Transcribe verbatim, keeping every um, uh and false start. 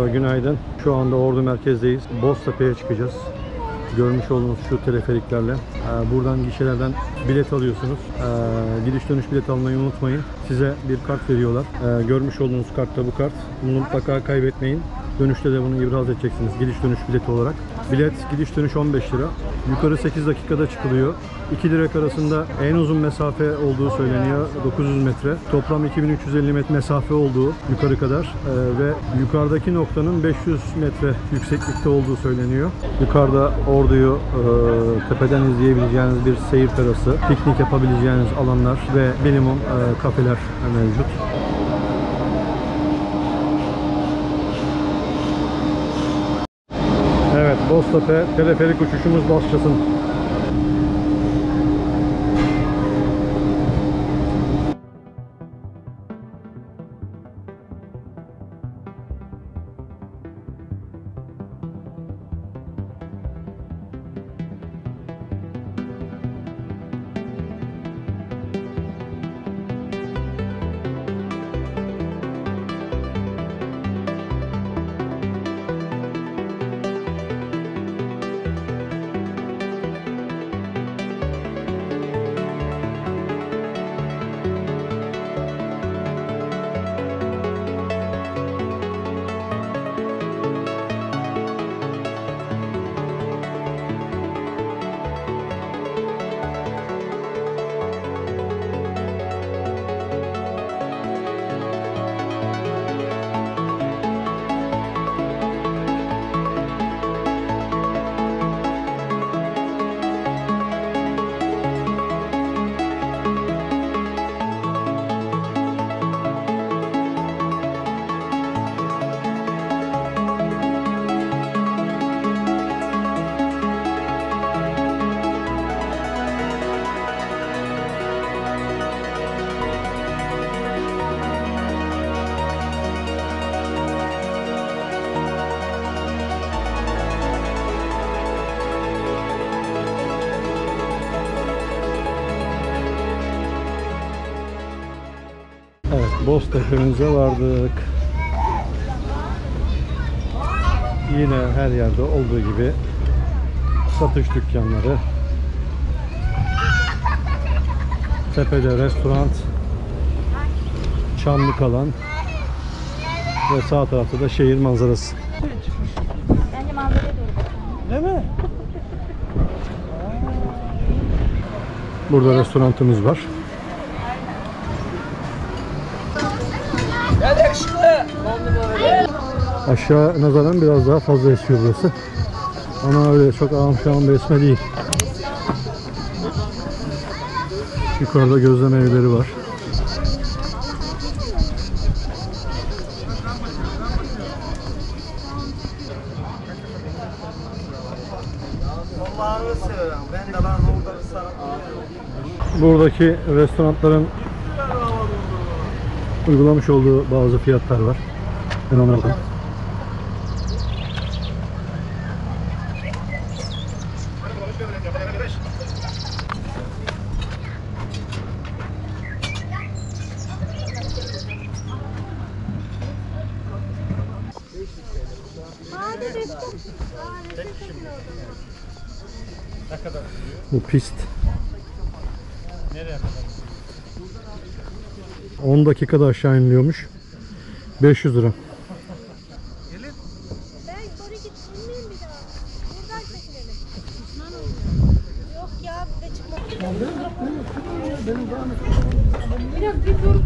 günaydın. Şu anda Ordu merkezdeyiz. Boztepe'ye çıkacağız. Görmüş olduğunuz şu teleferiklerle. Ee, buradan gişelerden bilet alıyorsunuz. Ee, gidiş dönüş bilet almayı unutmayın. Size bir kart veriyorlar. Ee, görmüş olduğunuz kart da bu kart. Bunu mutlaka kaybetmeyin. Dönüşte de bunu ibraz edeceksiniz gidiş dönüş bileti olarak. Bilet gidiş dönüş on beş lira. Yukarı sekiz dakikada çıkılıyor. İki direk arasında en uzun mesafe olduğu söyleniyor. dokuz yüz metre. Toplam iki bin üç yüz elli metre mesafe olduğu yukarı kadar ee, ve yukarıdaki noktanın beş yüz metre yükseklikte olduğu söyleniyor. Yukarıda Ordu'yu e, tepeden izleyebileceğiniz bir seyir terası, piknik yapabileceğiniz alanlar ve minimum e, kafeler mevcut. Evet, Boztepe teleferik uçuşumuz başlasın. Boztepe'mize vardık. Yine her yerde olduğu gibi satış dükkanları, tepede restoran, çamlık alan ve sağ tarafta da şehir manzarası. Bence manzaraya doğru. Değil mi? Burada restoranımız var. Aşağı nazaran biraz daha fazla esiyor burası. Ama öyle çok ağam şu an bir esme değil. Yukarıda gözleme evleri var. Buradaki restoranların uygulamış olduğu bazı fiyatlar var. Ben onlara bakayım. Bu pist. Nereye kadar? on dakikada aşağı iniliyormuş. beş yüz lira. Ben sonra gitmeyeyim bir daha. Buradan çekilelim. Yok ya, bir de çıkmak. Biraz bir dur.